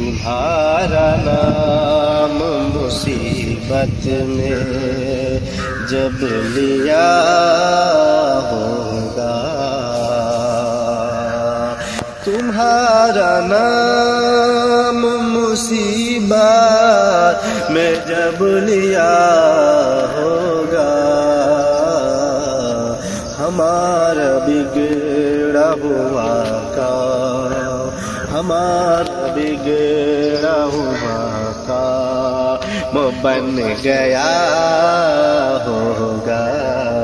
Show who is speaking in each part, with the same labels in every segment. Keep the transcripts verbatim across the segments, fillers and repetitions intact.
Speaker 1: تمہارا نام مصیبت میں جب لیا ہوگا، تمہارا نام مصیبت میں جب لیا ہوگا، ہمارا بگڑا ہوا کام، ہمارا بگڑا ہوا کام بن گیا ہوگا،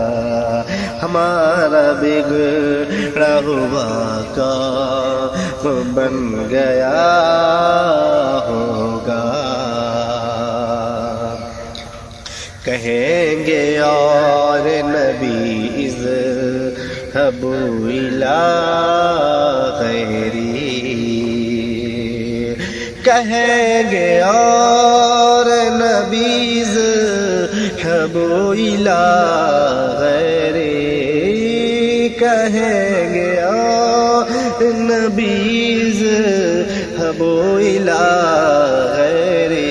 Speaker 1: ہمارا بگڑا ہوا کام بن گیا ہوگا۔ کہیں گے اور نبی اذهبوا الی غیری، کہیں گے اور نبی اذهبوا الی غیری، کہیں گے اور نبی اذهبوا الی غیری،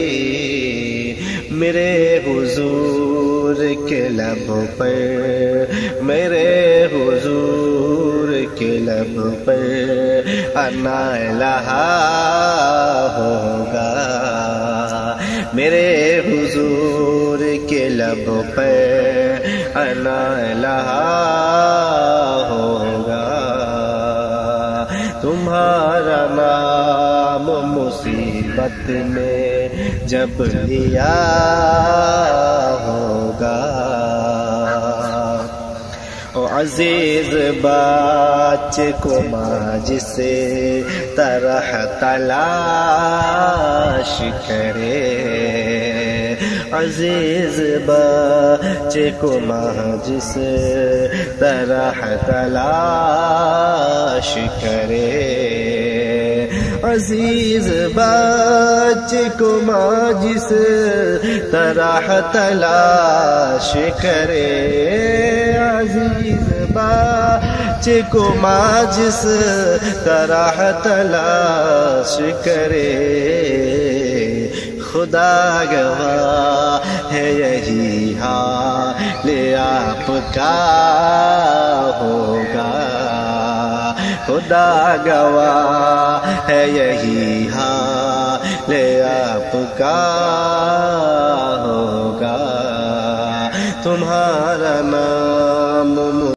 Speaker 1: میرے حضور کے لب پر، میرے حضور کے لب پر انا الہا ہوگا، میرے حضور کے لب پر انا الہا ہوگا، تمہارا نام مصیبت میں جب لیا ہوگا۔ او عزیز بچے کو ماں جسے طرح تلاش کرے، عزیز بچے کو ماں جسے طرح تلاش کرے، عزیز بچے کو ماں جس طرح تلاش کرے، عزیز بچے کو ماں جس طرح تلاش کرے، خدا گواہ ہے یہی حال آپ کا ہوگا، خدا گواہ ہے یہی حال آپ کا ہوگا، تمہارا نام